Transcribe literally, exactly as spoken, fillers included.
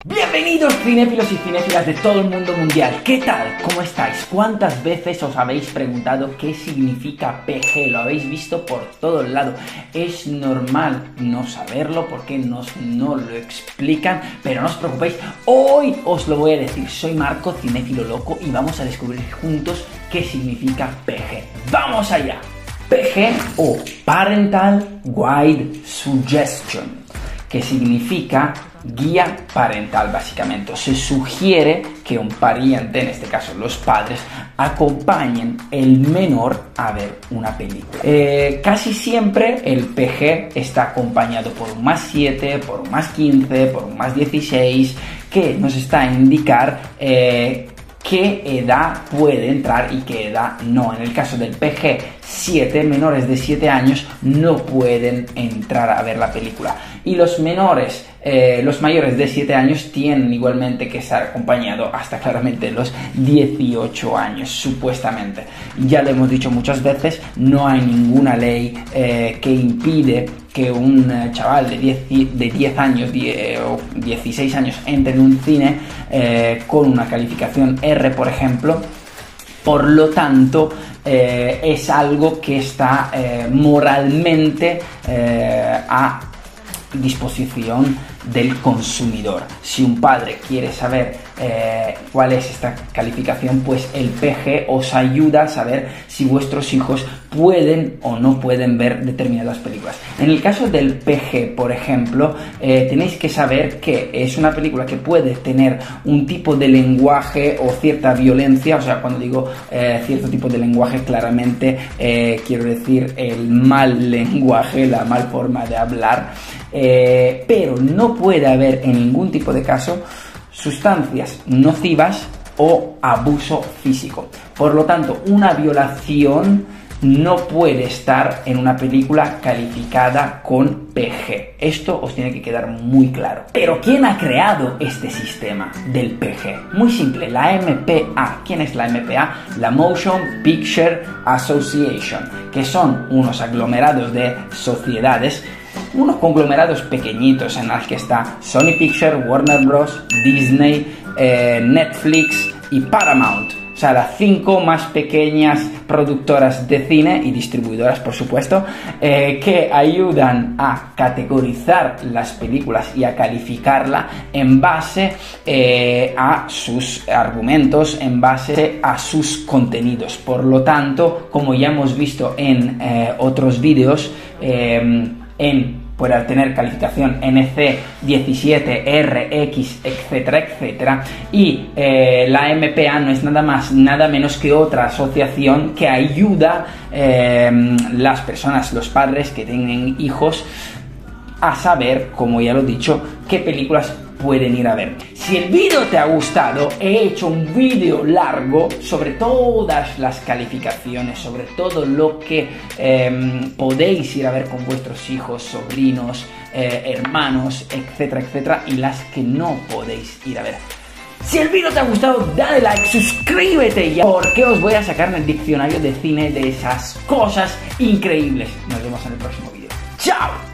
Bienvenidos cinéfilos y cinéfilas de todo el mundo mundial. ¿Qué tal? ¿Cómo estáis? ¿Cuántas veces os habéis preguntado qué significa P G? Lo habéis visto por todo el lado. Es normal no saberlo porque nos, no lo explican, pero no os preocupéis, hoy os lo voy a decir. Soy Marco, cinéfilo loco, y vamos a descubrir juntos qué significa P G. ¡Vamos allá! P G o Parental Guide Suggestion, que significa guía parental. Básicamente se sugiere que un pariente, en este caso los padres, acompañen el menor a ver una película. Eh, casi siempre el P G está acompañado por un más siete, por un más quince, por un más dieciséis, que nos está a indicar eh, qué edad puede entrar y qué edad no. En el caso del P G siete, menores de siete años no pueden entrar a ver la película. Y los menores, eh, los mayores de siete años tienen igualmente que estar acompañados hasta claramente los dieciocho años, supuestamente. Ya lo hemos dicho muchas veces, no hay ninguna ley eh, que impide que un chaval de diez, de diez años diez, o dieciséis años entre en un cine eh, con una calificación R, por ejemplo. Por lo tanto, eh, es algo que está eh, moralmente eh, a disposición del consumidor. Si un padre quiere saber eh, cuál es esta calificación, pues el P G os ayuda a saber si vuestros hijos pueden o no pueden ver determinadas películas. En el caso del P G, por ejemplo, eh, tenéis que saber que es una película que puede tener un tipo de lenguaje o cierta violencia. O sea, cuando digo eh, cierto tipo de lenguaje, claramente eh, quiero decir el mal lenguaje, la mal forma de hablar, eh, pero no puede haber en ningún tipo de caso sustancias nocivas o abuso físico. Por lo tanto, una violación no puede estar en una película calificada con P G. Esto os tiene que quedar muy claro. Pero ¿quién ha creado este sistema del P G? Muy simple, la M P A. ¿Quién es la M P A? La Motion Picture Association, que son unos aglomerados de sociedades, unos conglomerados pequeñitos en los que está Sony Pictures, Warner Bros, Disney, eh, Netflix y Paramount. O sea, las cinco más pequeñas productoras de cine y distribuidoras, por supuesto, eh, que ayudan a categorizar las películas y a calificarla en base eh, a sus argumentos, en base a sus contenidos. Por lo tanto, como ya hemos visto en eh, otros vídeos, eh, en puede tener calificación N C diecisiete, R, X, etcétera, etcétera, y eh, la M P A no es nada más, nada menos que otra asociación que ayuda eh, las personas, los padres que tienen hijos, a saber, como ya lo he dicho, qué películas pueden ir a ver. Si el vídeo te ha gustado, he hecho un vídeo largo sobre todas las calificaciones, sobre todo lo que eh, podéis ir a ver con vuestros hijos, sobrinos, eh, hermanos, etcétera, etcétera, y las que no podéis ir a ver. Si el vídeo te ha gustado, dale like, suscríbete ya, porque os voy a sacar en el diccionario de cine de esas cosas increíbles. Nos vemos en el próximo vídeo. ¡Chao!